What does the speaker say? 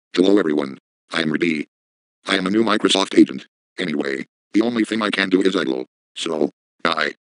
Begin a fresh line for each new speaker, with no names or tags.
Hello everyone. I am Reddy. I am a new Microsoft agent. Anyway, the only thing I can do is idle. So, bye.